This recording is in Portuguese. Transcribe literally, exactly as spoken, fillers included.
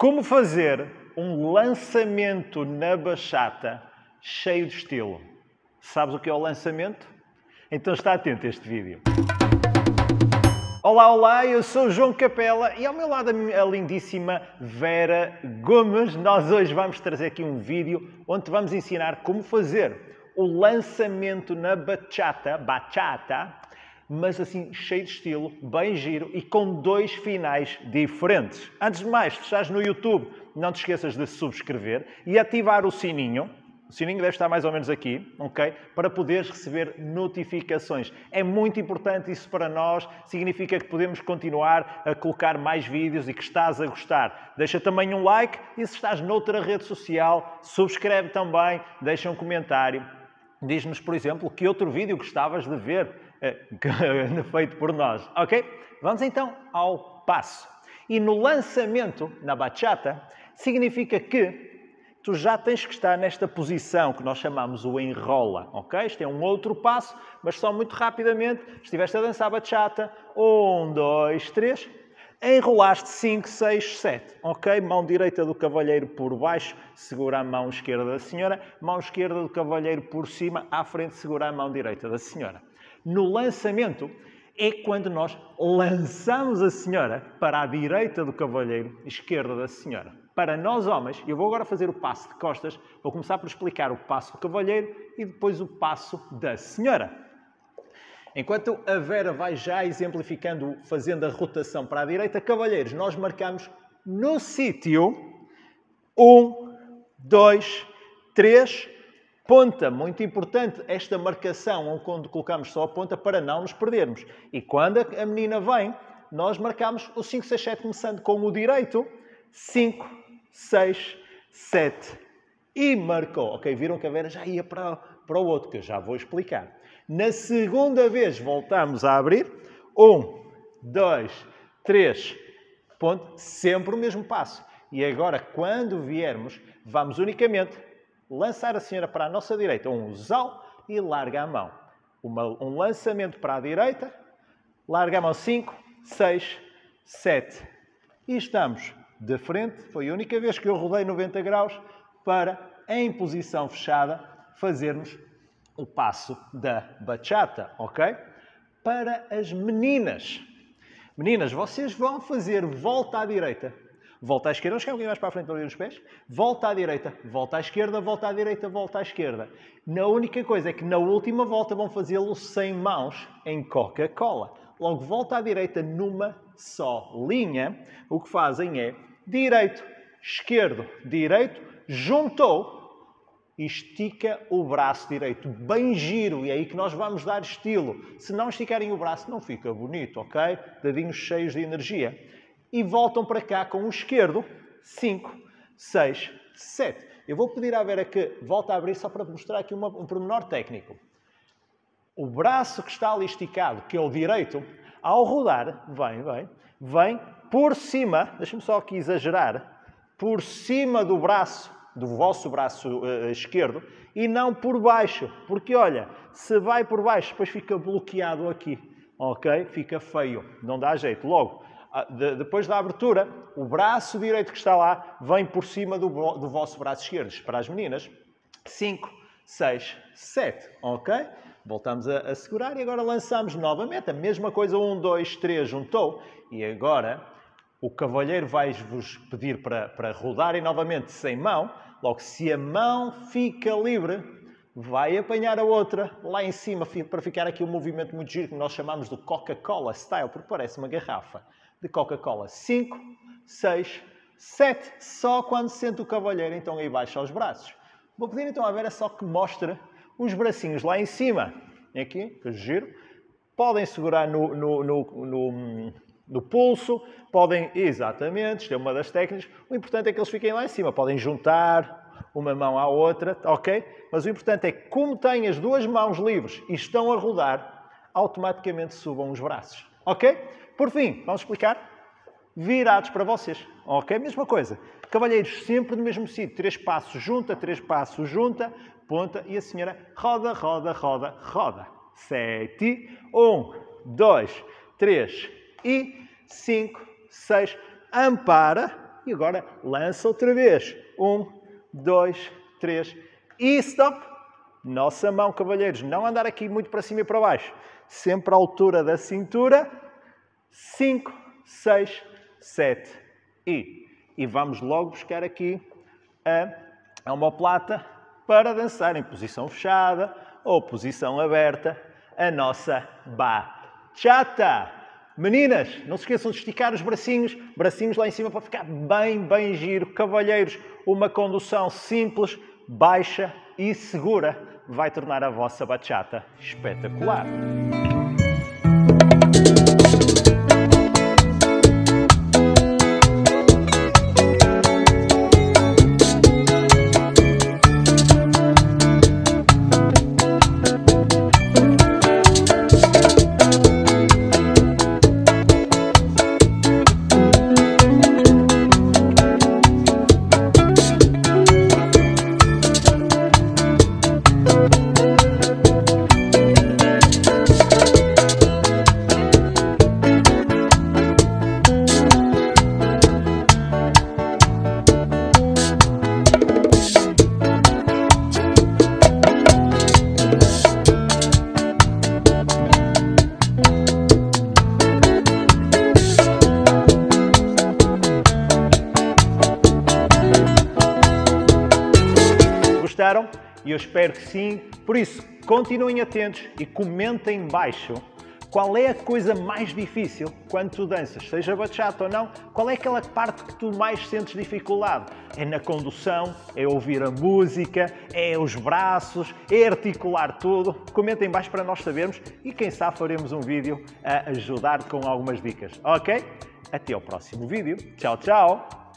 Como fazer um lançamento na bachata cheio de estilo? Sabes o que é o lançamento? Então está atento a este vídeo. Olá, olá, eu sou o João Capela e ao meu lado a lindíssima Vera Gomes. Nós hoje vamos trazer aqui um vídeo onde vamos ensinar como fazer o lançamento na bachata, bachata, mas assim cheio de estilo, bem giro e com dois finais diferentes. Antes de mais, se estás no YouTube, não te esqueças de subscrever e ativar o sininho. O sininho deve estar mais ou menos aqui, ok? Para poderes receber notificações. É muito importante isso para nós, significa que podemos continuar a colocar mais vídeos e que estás a gostar. Deixa também um like e se estás noutra rede social, subscreve também, deixa um comentário. Diz-nos, por exemplo, que outro vídeo gostavas de ver feito por nós, ok? Vamos então ao passo. E no lançamento, na bachata, significa que tu já tens que estar nesta posição que nós chamamos o enrola, ok? Este é um outro passo, mas só muito rapidamente, estiveste a dançar bachata, um, dois, três, enrolaste cinco, seis, sete, ok? Mão direita do cavalheiro por baixo, segura a mão esquerda da senhora, mão esquerda do cavalheiro por cima, à frente segura a mão direita da senhora. No lançamento é quando nós lançamos a senhora para a direita do cavalheiro, esquerda da senhora. Para nós homens, eu vou agora fazer o passo de costas, vou começar por explicar o passo do cavalheiro e depois o passo da senhora. Enquanto a Vera vai já exemplificando, fazendo a rotação para a direita, cavalheiros, nós marcamos no sítio um, dois, três, ponta. Muito importante esta marcação, onde colocamos só a ponta para não nos perdermos. E quando a menina vem, nós marcamos o cinco, seis, sete, começando com o direito. cinco, seis, sete. E marcou. Ok, viram que a Vera já ia para, para o outro, que eu já vou explicar. Na segunda vez, voltamos a abrir. um, dois, três, ponto. Sempre o mesmo passo. E agora, quando viermos, vamos unicamente lançar a senhora para a nossa direita. Um zau e larga a mão. Uma, um lançamento para a direita. Larga a mão. cinco, seis, sete. E estamos de frente. Foi a única vez que eu rodei noventa graus para, em posição fechada, fazermos o passo da bachata, ok? Para as meninas. Meninas, vocês vão fazer volta à direita, volta à esquerda, vamos ficar um bocadinho mais para a frente para abrir os pés, volta à direita, volta à esquerda, volta à direita, volta à esquerda. A única coisa é que na última volta vão fazê-lo sem mãos em Coca-Cola. Logo, volta à direita numa só linha. O que fazem é direito, esquerdo, direito, juntou, estica o braço direito, bem giro, e é aí que nós vamos dar estilo. Se não esticarem o braço, não fica bonito, ok? Dedinhos cheios de energia. E voltam para cá com o esquerdo, cinco, seis, sete. Eu vou pedir à Vera que volte a abrir só para mostrar aqui uma, um pormenor técnico. O braço que está ali esticado, que é o direito, ao rodar, vem, vem, vem por cima, deixa-me só aqui exagerar, por cima do braço, do vosso braço uh, esquerdo, e não por baixo. Porque, olha, se vai por baixo, depois fica bloqueado aqui, ok? Fica feio, não dá jeito. Logo, uh, de, depois da abertura, o braço direito que está lá vem por cima do, do vosso braço esquerdo. Para as meninas, cinco, seis, sete, ok? Voltamos a, a segurar e agora lançamos novamente. A mesma coisa, um, dois, três, juntou. E agora o cavalheiro vai-vos pedir para, para rodarem novamente sem mão. Logo, se a mão fica livre, vai apanhar a outra lá em cima para ficar aqui um movimento muito giro que nós chamamos de Coca-Cola style, porque parece uma garrafa de Coca-Cola. cinco, seis, sete. Só quando sente o cavalheiro, então aí baixa os braços. Vou pedir então à Vera só que mostre os bracinhos lá em cima. Aqui, que giro. Podem segurar no, no, no, no, no pulso. Podem, exatamente, isto é uma das técnicas. O importante é que eles fiquem lá em cima. Podem juntar uma mão à outra, ok? Mas o importante é que, como têm as duas mãos livres e estão a rodar, automaticamente subam os braços. Ok? Por fim, vamos explicar? Virados para vocês. Ok? Mesma coisa. Cavalheiros sempre no mesmo sítio. Três passos junta, três passos junta, ponta e a senhora roda, roda, roda, roda. Sete. Um, dois, três e cinco, seis. Ampara E agora lança outra vez. Um, dois, três e stop. Nossa mão, cavalheiros, não andar aqui muito para cima e para baixo. Sempre à altura da cintura. Cinco, seis, sete e... E vamos logo buscar aqui a omoplata para dançar em posição fechada ou posição aberta a nossa bachata. Meninas, não se esqueçam de esticar os bracinhos, bracinhos lá em cima para ficar bem, bem giro. Cavalheiros, uma condução simples, baixa e segura vai tornar a vossa bachata espetacular. Gostaram? E eu espero que sim. Por isso, continuem atentos e comentem em baixo qual é a coisa mais difícil quando tu danças, seja bachata ou não, qual é aquela parte que tu mais sentes dificuldade? É na condução, é ouvir a música, é os braços, é articular tudo? Comentem em baixo para nós sabermos e quem sabe faremos um vídeo a ajudar com algumas dicas, ok? Até ao próximo vídeo. Tchau, tchau!